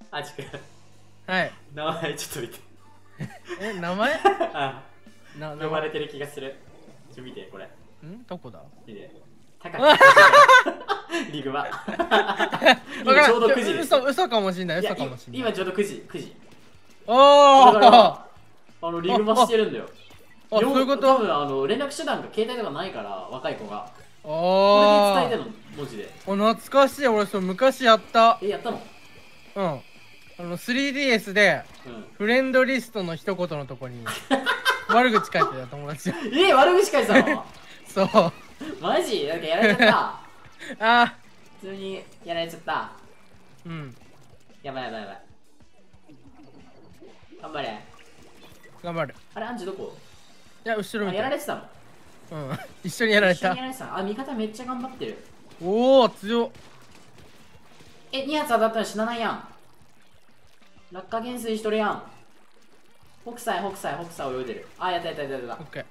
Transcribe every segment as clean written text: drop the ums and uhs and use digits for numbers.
あちくん。 はい。 名前ちょっと見て。 名前あ、 呼呼ばれてる気がする。ちょ見て、これ。 どこだ。 見て。高木リグは。今ちょうど9時です。 嘘かもしんない、嘘かもしんない。 今ちょうど9時、9時。 おお。 だからリグマしてるんだよ。 あ、そういうこと。 多分連絡手段が携帯とかないから、若い子が。 これで伝えてるの、文字で。 懐かしい、俺それ昔やった。 やったの？ うん。3DS で、フレンドリストの一言のとこに悪口書いてた友達。 悪口書いてたの？ そう。 マジ？なんかやられちゃった。 あ、 普通にやられちゃった。 うん。 やばい。頑張れ。 頑張る。 あれ、アンジどこ？ いや、後ろ見て。 やられてたの？ うん。一緒にやられた。 あ、味方めっちゃ頑張ってる。 おお、強っ。 2発当たったら死なないやん。落下減衰しとるやん。北斎泳いでる。あ、やった。オッケー。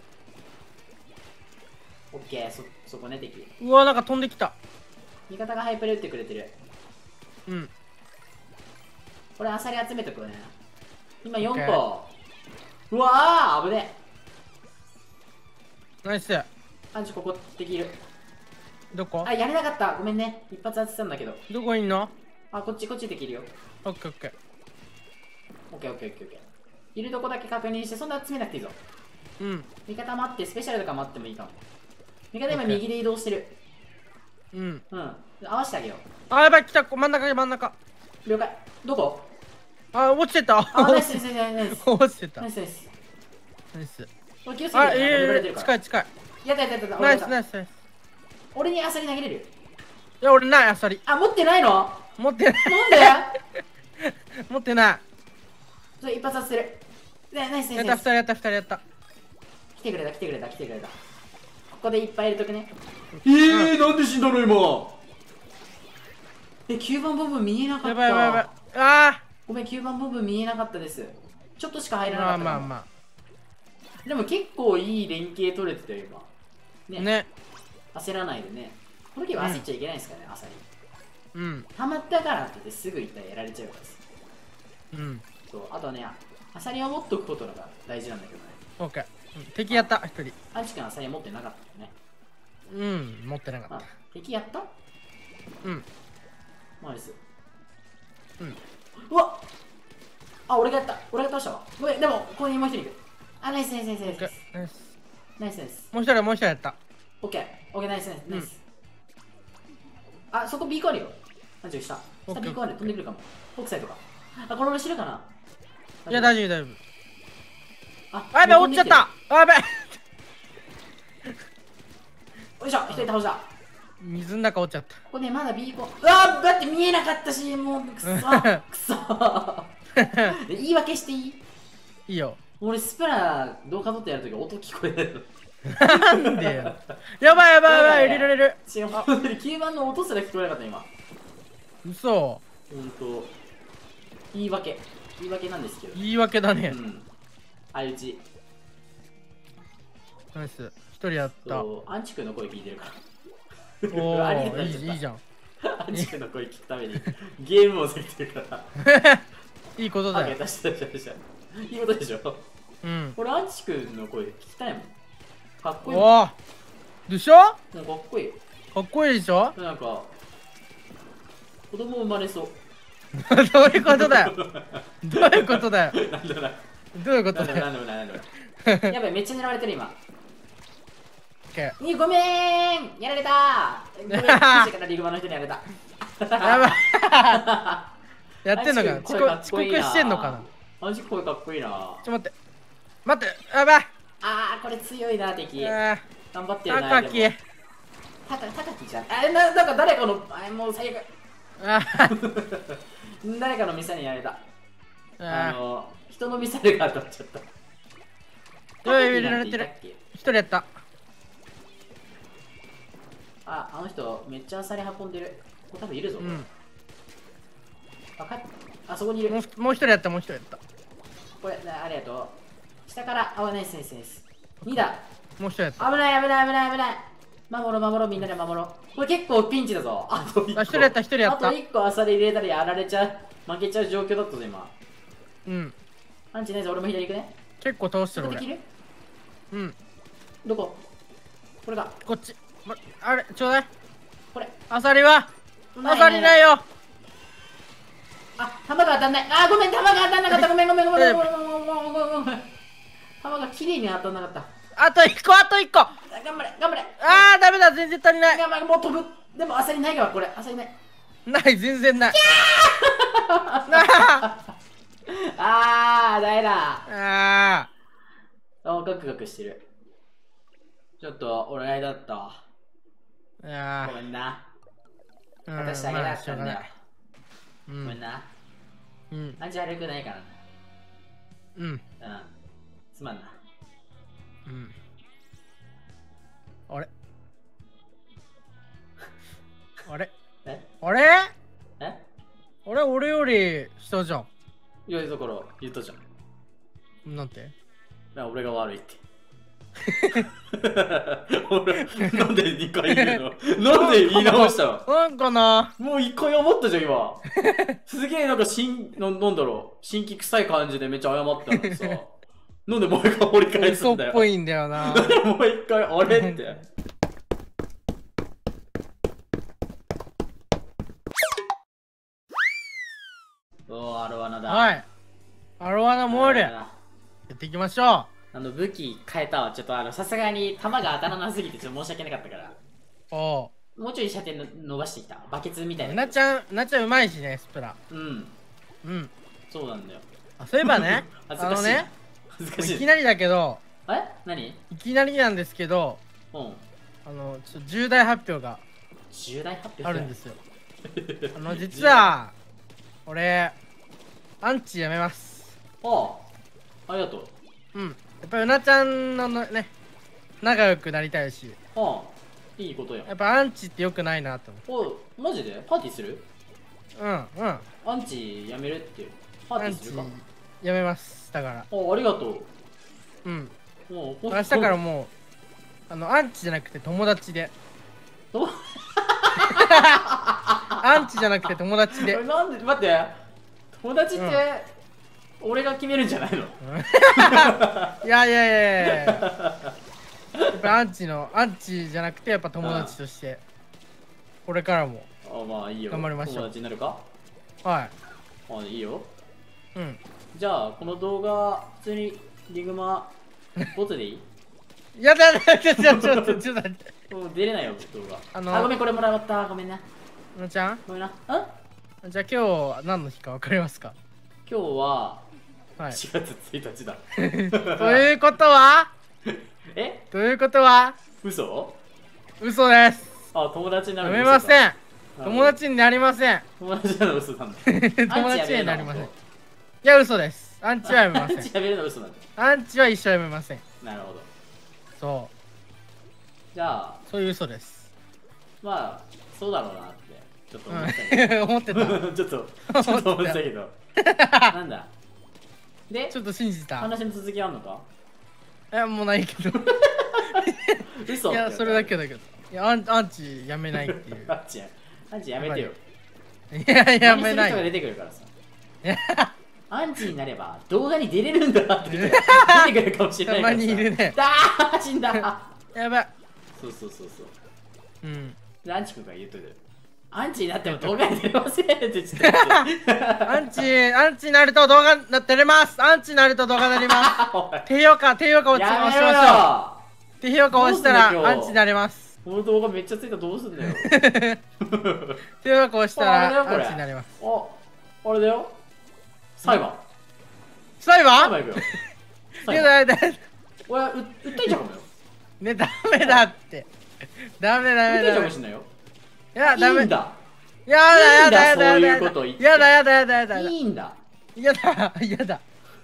オッケー、そこね、敵。 うわ、なんか飛んできた。 味方がハイプレ打ってくれてる。 うん。 これアサリ集めとくね。今4個。うわー、危ねえ。ナイス。 アンチここできる。 どこ？ あ、やれなかった。ごめんね。一発当てたんだけど。 どこいんの？ あ、こっちできるよ。 オッケーオッケー。 オッケー。いるとこだけ確認して、そんな集めなくていいぞ。 うん。 味方待って、スペシャルとか待ってもいいかも。味方今右で移動してる。 うん。 合わせてあげよう。 あ、やばい、来た。真ん中。 了解。どこ？ あ、落ちてた。 あ、ナイス。 落ちてた。 ナイス。気をつけて。 あ、近い。 やった。 ナイス。 俺にアサリ投げれる？ いや、俺ない、アサリ。 あ、持ってないの？ 持ってない。 なんで？ 持ってない。 それ一発当てる。ナイス。 やった。 来てくれた。ここでいっぱい入れとくね。なんで死んだの今。9番ボブ見えなかった。 やばい。あー、 ごめん、9番ボブ見えなかったです。ちょっとしか入らなかった。 まあ。 でも結構いい連携取れてたよ今ね。焦らないでね。この時は焦っちゃいけないですからね、アサリ。溜まったからって言ってすぐ一旦やられちゃうからです。そう、あとね、アサリを持っとくことが大事なんだけどね。 オッケー。敵やった、一人。 アンチ君アサリ持ってなかったよね。 持ってなかった。 敵やった？ナイス。うわっ、あ、俺が倒したわ。ごめん、でもここにもう一人いる。あ、ナイス。 ナイス。 もう一人やった。 オッケー、ナイス。あ、そこビーコあるよ。アンチ下ビーコある。飛んでくるかも。北斎とか。あ、このまま死ぬかな？ いや、大丈夫。 あ、 やばい、落ちちゃった。やばい。 よいしょ、一人倒した。 水の中落ちちゃった。 ここね、まだビーコ。うわ、だって見えなかったし、もうくそ。言い訳していい？ いいよ。 俺スプラ動画撮ってやるとき音聞こえないの。 なんでよ。やばい、入れられる。 9番の音すら聞こえなかった今。 嘘。 言い訳なんですけど。 言い訳だね。 相打ち。 ナイス。一人やった。 アンチ君の声聞いてるから。 おー、いいじゃん。 アンチ君の声聞くためにゲームをされてるから。 いいことだよ。 いいことでしょ。俺アンチ君の声聞きたいもん。かっこいい。 おー、でしょ？ かっこいい。 かっこいいでしょ？ なんか子供生まれそう。 どういうことだよ。どういうことだよ。 やばい、めっちゃ狙われてる今。ごめん、やられた。ごめん、からリグマの人にやられた。 やばい。やってんのかな？遅刻してんのかな？ マジ声かっこいいな。 待って、やばい。 これ強いな、敵。頑張ってるな。高木じゃん。なんか誰かの、もう最悪。誰かのミサにやられた。人のミサイルが当たっちゃった。 入れられてる。一人やった。 あの人めっちゃアサリ運んでる。これ多分いるぞ。あそこにいる。 もう一人やった。これありがとう。下からナイス。2だ。 もう一人やった。 危ない。守ろう、みんなで守ろう。これ結構ピンチだぞ。 一人やった。 あと1個アサリ入れたらやられちゃう。 負けちゃう状況だったぞ今。 うん。 アンチないぞ、俺も左行くね。 結構倒してる俺。 できる？ うん。 どこ？これだ。 こっち。あれ、ちょうだい。 これ。 アサリはアサリないよ。 あ、弾が当たんない。あ、ごめん、弾が当たんなかった。ごめん。弾が綺麗に当たんなかった。 あと1個、あと1個。 頑張れ。 あー、ダメだ、全然足りない。 頑張れ、もう飛ぶ。でもアサリないから、これ。アサリない。 ない、全然ない。 あー、だいだ。 あガクガクしてる。ちょっと、俺間だったわ。ごめんな。私だけだったんだよ。ごめんな。アンチ悪くないからな。すまんな。 あれあれえ俺より下じゃん。 いや、だから言ったじゃん。なんて？ 俺が悪いって。俺、なんで2回言うの？なんで言い直したの？ なんかな、 もう1回思ったじゃん、今。すげえなんかなんだろう、新規臭い感じでめっちゃ謝ったのにさ。なんでもう一回掘り返すんだよ。 嘘っぽいんだよな。 もう一回、あれって。アロワナだ。 はい。アロワナモール。やっていきましょう。武器変えたわ。ちょっとさすがに弾が当たらなすぎてちょっと申し訳なかったから。もうちょい射程伸ばしてきた。バケツみたいな。 なちゃんうまいしね、スプラ。 そうなんだよ。 そういえばね、 恥ずかしい。 いきなりだけど、 何？ いきなりなんですけど、重大発表があるんですよ。実は俺アンチやめます。 ありがとう。やっぱりうなちゃんのね、仲良くなりたいし、 いいことや。 やっぱアンチってよくないなと思って。マジでパーティーする？アンチやめるってパーティーするか？ やめます。だから。 ありがとう。 もう明日からもうアンチじゃなくて友達で。アンチじゃなくて友達で。 なんで？待って、友達って俺が決めるんじゃないの？ いややっぱアンチじゃなくてやっぱ友達としてこれからも頑張りましょう。 友達になるか？ はい。 いいよ。じゃあこの動画普通にリグマボツでいい？ やだちょっと待って。 もう出れないよ動画。ごめん、これもらった。ごめんな。 のちゃん？ ごめんな。 じゃあ今日何の日か分かりますか？ 今日は4月1日だ。 ということは？ということは？ 嘘です。 友達になるの？ やめません。友達になりません。 友達なの嘘なんだ。 友達になりません。いや、嘘です。アンチはやめません。 アンチやめるの嘘なんだ。 アンチは一生やめません。 なるほど。 そう。 じゃあそういう嘘です。 まあそうだろうなってちょっと思ってた。 思ってた。 ちょっと思ってたけど。なんだ。でちょっと信じた。 話の続きあんのか？ いや、もうないけど。 嘘？ いや、それだけだけど。いや、アンチやめないっていう。 アンチやめてよ。 いや、やめない。 人が出てくるからさ。アンチになれば動画に出れるんだって出てくるかもしれないからさ。 たまにいるね。 死んだ。 やばい。 そう。アンチ君が言うとる。アンチになっても動画に出れませんって言ってた。 アンチになると動画出れます。アンチになると動画出れます。低評価を押しましょう。低評価を押したらアンチになれます。 この動画めっちゃついたらどうすんだよ。 低評価を押したらアンチになります。 あれだよ。裁判行くよ。やだ。 俺訴えちゃうかもよ。 ね、ダメだって。ダメ。 訴えちゃうかもしんないよ。 いや、ダメ。 いいんだ。 やだ。 そういうこと言って。 やだ。 いいんだ。 やだ。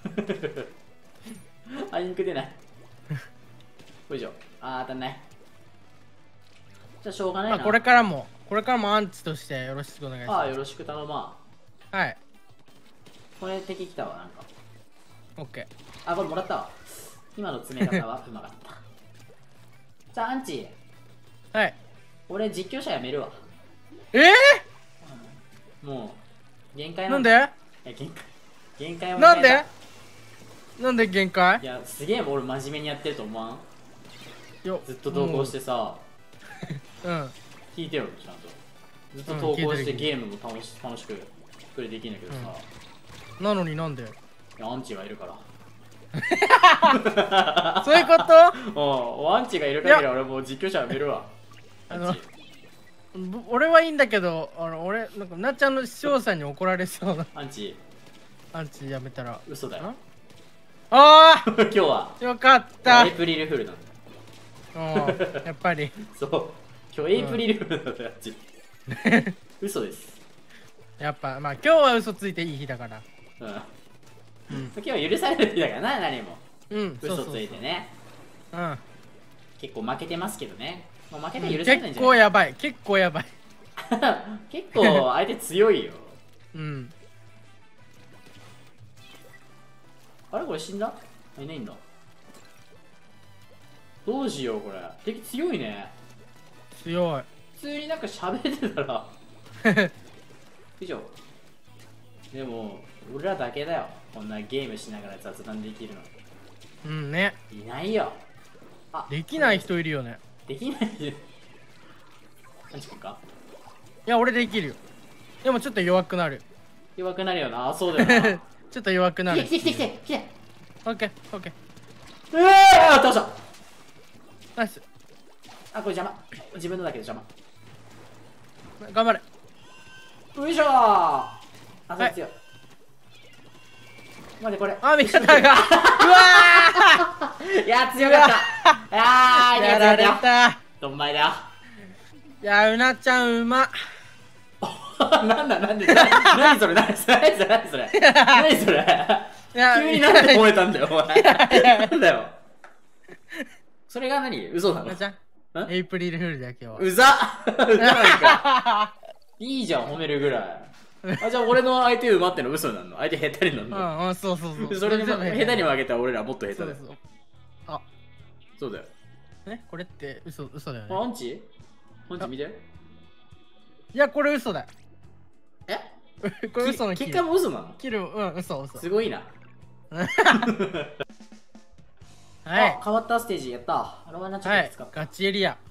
インク出ない。よいしょ。当たんない。じゃあしょうがないな。 これからもアンチとしてよろしくお願いします。 よろしく頼ま。 はい。 これ敵来たわ、なんか。 オッケー。これもらったわ。今の詰め方はうまかった。じゃあアンチ。 はい。 俺実況者やめるわ。 もう限界なんで？ 限界をなんで？なんで限界？ いや、すげえ俺真面目にやってると思わん？ずっと投稿してさ、 うん。 聞いてよ、ちゃんと。ずっと投稿してゲームも楽しくプレイできんだけどさ。 なのになんで？ いや、アンチがいるから。 そういうこと？ アンチがいる限り俺もう実況者やめるわ。 俺はいいんだけど、俺なんかなっちゃんの視聴者に怒られそうな。 アンチやめたら嘘だよ。 ああ今日はよかった。 エイプリルフルなんだ。やっぱりそう今日エイプリルフルなんだよ。アンチ嘘です。 やっぱまあ今日は嘘ついていい日だから。 今日は許される日だからな。何も嘘ついてね。結構負けてますけどね。もう負けて許されないんじゃない？結構やばい。結構相手強いよ。あれこれ死んだ？いないんだ。どうしようこれ。敵強いね。 強い。 普通になんか喋ってたら以上。でも俺らだけだよ、こんなゲームしながら雑談できるの。 ね。 いないよ。 できない人いるよね。 できない。アンチ君か？ いや俺できるよ。でもちょっと弱くなる。 弱くなるよな。そうだよな。 ちょっと弱くなる。 来て。 オッケーオッケー。 倒した。 ナイス。 これ邪魔。自分のだけで邪魔。頑張れ。 よいしょー。それ強い。待ってこれ。 味方が。うわー。いや強かった。 やられた。 どんまいだよ。 いやうなちゃんうま。 なんで何それ何それ急になんで燃えたんだよお前。なんだよそれが。何嘘なの？ エイプリルフールだよ今日は。 うざなんかいいじゃん褒めるぐらい。じゃあ俺の相手馬っての嘘になるの？相手下手になるの？ そうそれで下手に負けたら俺らもっと下手だよ。そうだよ。 これって嘘だよね。 アンチ見て。 いやこれ嘘だよ。これ嘘の結果も嘘なの？ 嘘。 すごいな。 はい。 変わったステージやった。あれはなちょっと使った。 ガチエリア。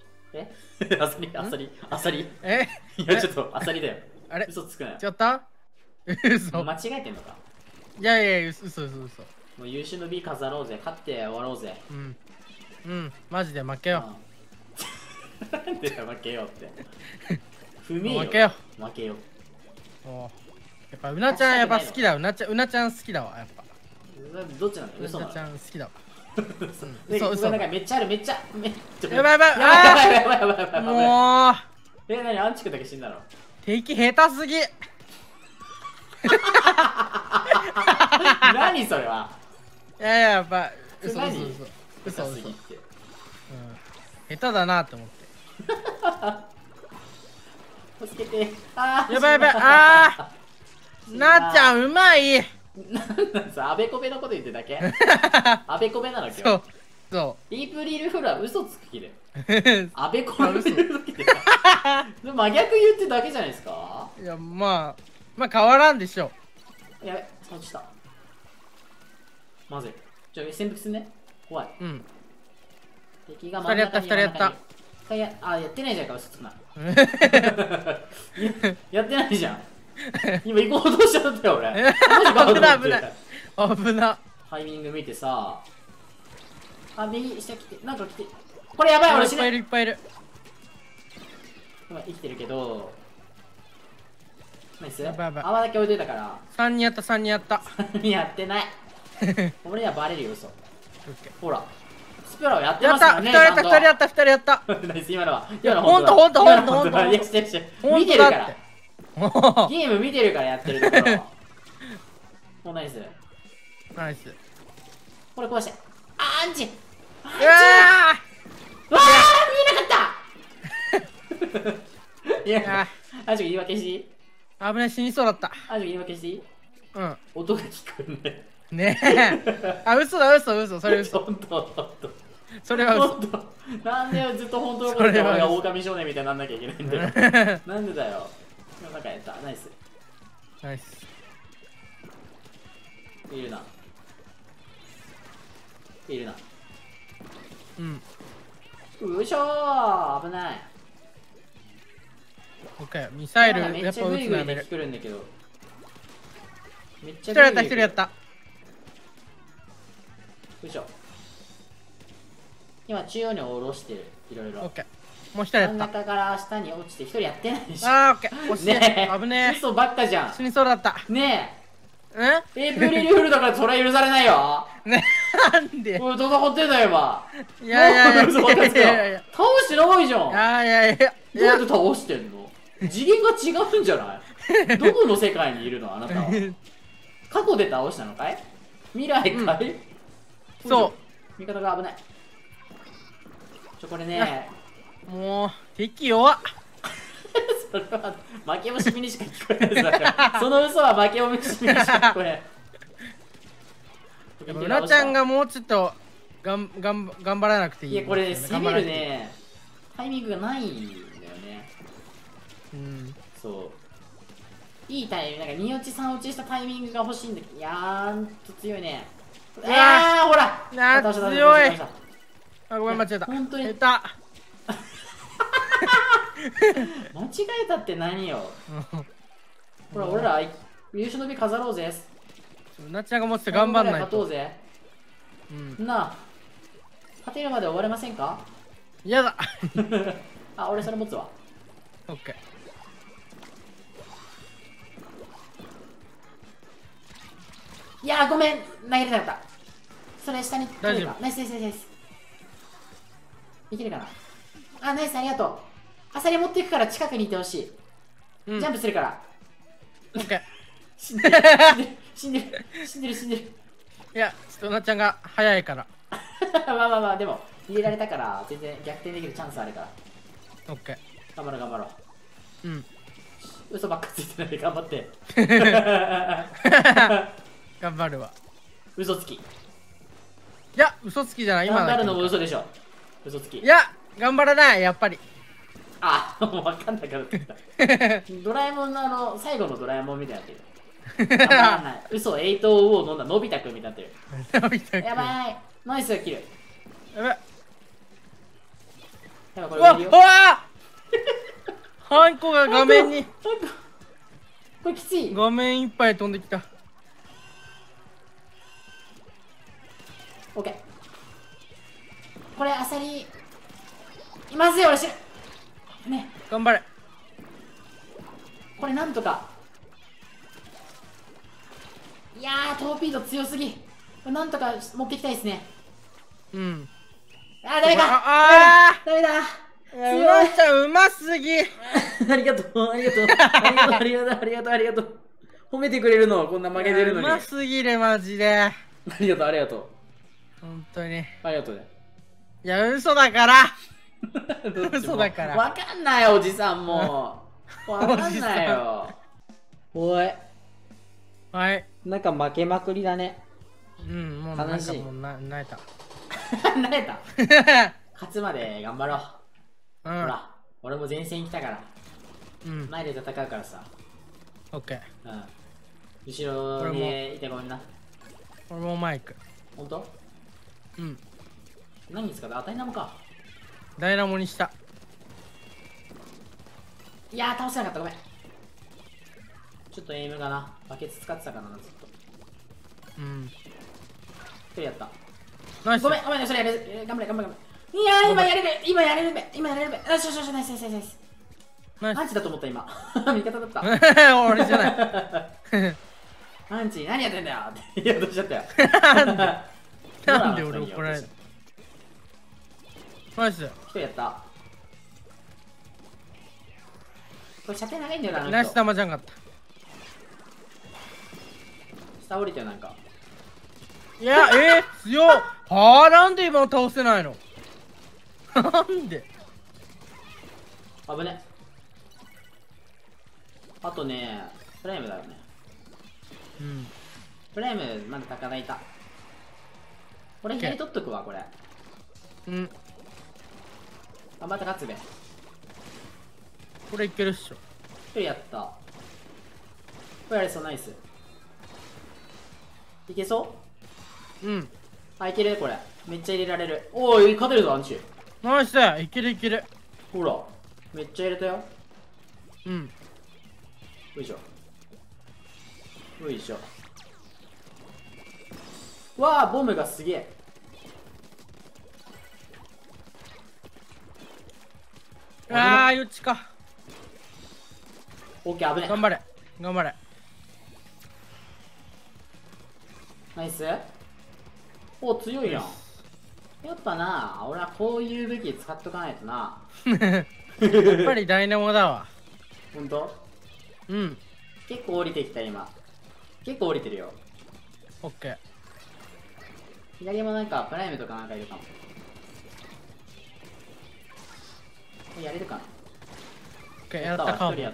あさりいやちょっとあさりだよ。 あれ嘘つくなよ。 ちょっと嘘。 間違えてんのか？ いや嘘。もう優秀の B 飾ろうぜ。勝って終わろうぜ。 マジで負けよう。なんで負けようって。不明よ。負けよ。 やっぱうなちゃんやっぱ好きだ。うなちゃん好きだわやっぱ。 どっちなの？嘘なの？ うなちゃん好きだわ。 嘘。なんかめっちゃある。めっちゃ。 やばい。もう。 何アンチ君だけ死んだの？ 敵下手すぎ。 何それは？ いややっぱ嘘。 下手すぎって。 下手だなと思って。 助けて。 やばい。なっちゃんうまい。 なんさ、あべこべのこと言ってだけ？あべこべなの今日。 そう。 ディープリルフルは嘘つく気で。あべこべの時で。真逆言ってだけじゃないですか？ いやまあ変わらんでしょ。 やべ、落ちた。まずい。潜伏すんね。怖い。敵が 2人やった。 やってないじゃんか、嘘つくな。やってないじゃん。今行こうとしちゃったよ俺。危な。タイミング見てさ。右下来て、なんか来て。これやばい、俺死ぬ。 いっぱいいる。 今生きてるけど。ナイス。 やばい。 泡だけ置いといたから。 3人やった。 3人やってない。俺にはバレるよ、嘘。ほら。スプラをやってますよね。 2人やった。 ナイス、今のは。 ほんと。 見てるから。ゲーム見てるからやってるところ。もうナイス。これ壊して。アンチ。うわー見えなかった。いや、アンチが言い訳していい？ 危ない、死にそうだった。 アンチが言い訳していい？音が聞こえない。ねえ。嘘だ。それ嘘。それは嘘。 なんでずっと本当のことで俺が狼少年みたいになんなきゃいけないんだよ。なんでだよ。なんかやった。ナイス。 ナイス。 いるな。いるな。 うん。 よいしょー、危ない。 オッケー、ミサイルやっぱ撃つのやめる。めっちゃグイグイで来るんだけど。一人やった。 よいしょ。今中央に下ろしてる。いろいろ。 オッケー。もう一人やった。 真ん中から下に落ちて一人やってないでしょ。 あー、オッケー。 ねえ。危ねえ。 嘘ばっかじゃん。 死にそうだった。 ねえ。 エイプリルフールだからそれは許されないよ。 ね、なんで。 おい、どこってんだよ、今。 いやいやいや。 倒してないじゃん。 いやいやいや。 どうやって倒してんの？次元が違うんじゃないどこの世界にいるのあなたは。過去で倒したのかい？未来かい？ そう。 味方が危ない。これね。 もう、敵弱っ。 それは負け惜しみにしか聞こえない。その嘘は負け惜しみにしか聞こえない。 うなちゃんがもうちょっと頑張らなくていい。 いや、これ攻めるね、タイミングがないんだよね。 うん。 そう。いいタイミング、なんか2落ち3落ちしたタイミングが欲しいんだけど、いやーと強いね。ほら強い。あ、ごめん、間違えた。 本当に。 下手。 間違えたって何よ。ほら、俺ら優勝の美飾ろうぜ。 なっちゃんがもうちょっと頑張んないと。 勝とうぜ。なあ、勝てるまで終われませんか？ 嫌だ。 あ、俺それ持つわ。 オッケー。いやー、ごめん、投げれなかった。それ下に大丈夫。 ナイスナイスナイス。いけるかな。あ、ナイス、ありがとう。アサリ持っていくから近くにいてほしい。ジャンプするから。 オッケー。 死んでる死んでる死んでる死んでる。 いや、ちょっとなっちゃんが早いから。 まあでも入れられたから全然逆転できるチャンスあるから。 オッケー。 頑張ろう頑張ろう。 うん。 嘘ばっかついてないで頑張って。 頑張るわ。 嘘つき。いや、嘘つきじゃない。今頑張るのも嘘でしょ。嘘つき。 いや、頑張らないやっぱり。 あ、もう分かんなくなってきた。ドラえもんの最後のドラえもんみたいになってる。頑張らない。嘘、8を飲んだのび太くんみたいになってる。 のび太くん。 やばい。ナイスが切る。 やばい。 やばい、これ無理よ。 うわハンコが画面に。 これきつい。 画面いっぱい飛んできた。 オッケー。これアサリいますよ。俺知るね。 頑張れ。 これなんとか。いやー、トーピード強すぎ。これなんとか持っていきたいですね。 うん。 あー、ダメか。ダメだ。 うまちゃんうますぎ。 ありがとうありがとうありがとうありがとうありがとう。褒めてくれるのこんな負けてるのに。 うますぎるマジで。 ありがとうありがとう。 本当に。 ありがとうね。 いや、嘘だから。嘘だから。 わかんないよおじさんも。わかんないよ。おい。 はい。 なんか負けまくりだね。 うん、もうなんかもうなえた。 なえた。勝つまで頑張ろう。ほら、俺も前線に来たから。前で戦うからさ。 オッケー。後ろにいてごめんな。 俺もマイク。 ほんと？ うん。 何に使った？ダイナモか。 ダイナモにした。 いやー、倒せなかった、ごめん。ちょっとエイムがな、バケツ使ってたかな、ずっと。 うん。 一人やった。 ナイス。 ごめん、ごめん、それやれ、頑張れ、頑張れ。いやー、今やれる、今やれるべ、今やれるべ。よしよしよし、ナイスナイスナイス。アンチだと思った、今。味方だった。 俺じゃない。 アンチ、何やってんだよって言おうとしちゃったよ。 なんで俺怒られる。ナイス。 一人やった。これ射程長いんだよな。 ナイス玉じゃんかった。 下降りてよ、なんか。 いや、強っ。はあ、なんで今倒せないの。なんで。 危ね。あとね、フレームだよね。 うん。 フレームまだ高台いた。これ左取っとくわ、これ。 うん。 頑張って勝つべ。 これいけるっしょ。 一人やった。 これあれそう、ナイス。いけそう？うん。あ、いけるこれ。めっちゃ入れられる。おい、勝てるぞ、アンチ。 ナイス。いけるいける。 ほら、めっちゃ入れたよ。 うん。 よいしょ。よいしょ。わあ、ボムがすげえ。 ああ、よっちか。 オッケー、危ねえ。 頑張れ。頑張れ。 ナイス。お、強いやん。やっぱな、俺はこういう武器使っとかないとな。 やっぱりダイナモだわ。 ほんと？ うん。 結構降りてきた今。結構降りてるよ。 オッケー。 左もなんかプライムとかなんかいるかも。やれるかな？ オッケー、やったかも。 1人やった。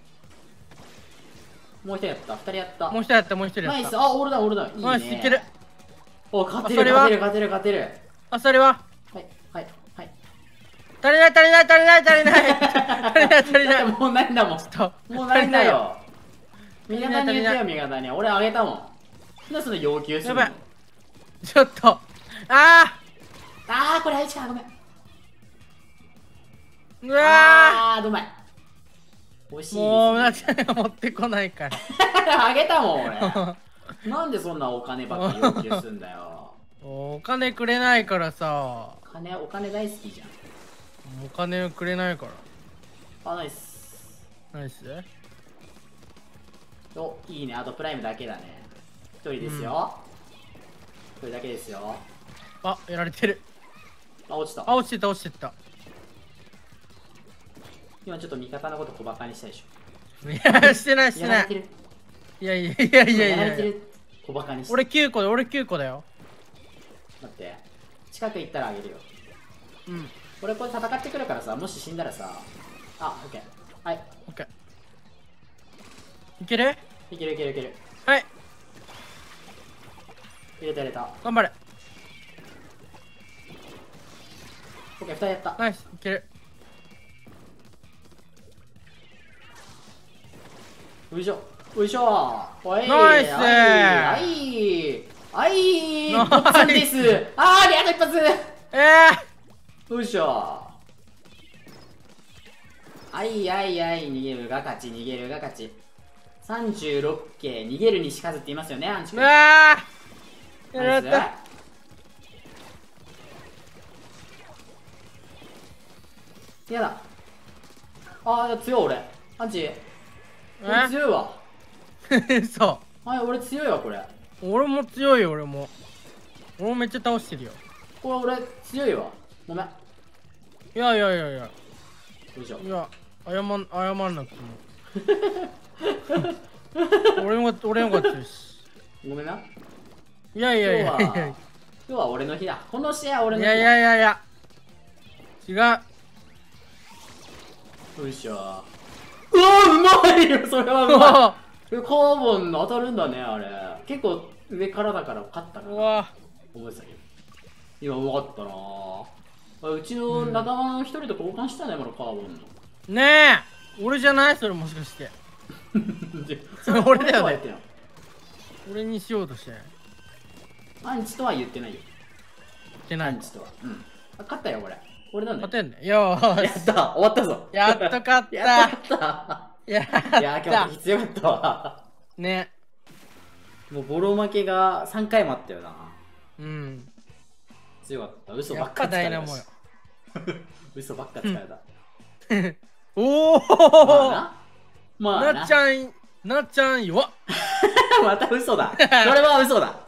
もう一人やった。2人やった。 もう一人やった、もう一人やった。 ナイス。あ、俺だ、俺だ。いいね。 ナイス、いける。 お、勝てる、勝てる、勝てる、勝てる。 あ、それは？ はい、はい、はい。 足りない、足りない、足りない、足りない。足りない、足りない。 もうないんだもん。もうないんだよ。味方に言ってよ、味方に。俺あげたもん。なんでその要求するの？ やばい。ちょっと。ああ、これ愛知か、ごめん。 うわあー、うまい。惜しいですね。 もう、なちゃんが持ってこないから。 あげたもん、俺。なんでそんなお金ばっかり要求すんだよ。 お金くれないからさ。 お金大好きじゃん。 お金くれないから。 あ、ナイス。 ナイス。 お、いいね。あとプライムだけだね。一人ですよ。一人だけですよ。 あ、やられてる。 あ、落ちた。 あ、落ちてた、落ちてた。 今ちょっと味方のこと小バカにしたでしょ。いや、してない、してない。いやいやいやいやいや。 小バカにして。 俺9個で、俺9個だよ。 待って。近く行ったらあげるよ。 うん。 俺これ戦ってくるからさ、もし死んだらさ。あ、オッケー。はい。 オッケー。いける？ いけるいけるいける。 はい。 入れた入れた。 頑張れ。 オッケー、2人やった。 ナイス、いける。 よいしょ。よいしょ。おい。 ナイスー。 はい。はい。ナイスです。あー、リアル一発。よいしょ。はいはいはい、逃げるが勝ち、逃げるが勝ち。36系、逃げるにしかずって言いますよね、アンチ君。うわー、やられた。やだ。あー、強い俺。アンチ。俺強いわ。 そう。 はい、俺強いわ、これ。 俺も強いよ、俺も。俺もめっちゃ倒してるよ。これ俺強いわ。ごめん。 いやいやいやいや。 よいしょ。 いや、謝んなくても。俺も勝つし。 ごめんな。 いやいやいや。 今日は俺の日だ。この試合は俺の日だ。 いやいやいやいや。 違う。よいしょ。うわー、うまいよ、それはうまい。カーボン当たるんだね、あれ。結構上からだから勝ったから。うわ覚えてたけど。今うまかったなぁ。うちの仲間の一人と交換したね、今のカーボンの。 ねえ、俺じゃないそれもしかして。それ俺だよね。俺にしようとして。 アンチとは言ってないよ。 言ってない。 アンチとは。うん。勝ったよ、これ。俺なんだよ。 勝てんね。よーし。 やった、終わったぞ。 やっと勝った。やっと勝った。いやー、今日必要だったわ。 ね。 もうボロ負けが3回もあったよな。 うん。 強かった。嘘ばっかつかれた。嘘ばっかつかれた。 おお。 まあな。 なっちゃん弱っ。 また嘘だ。これは嘘だ。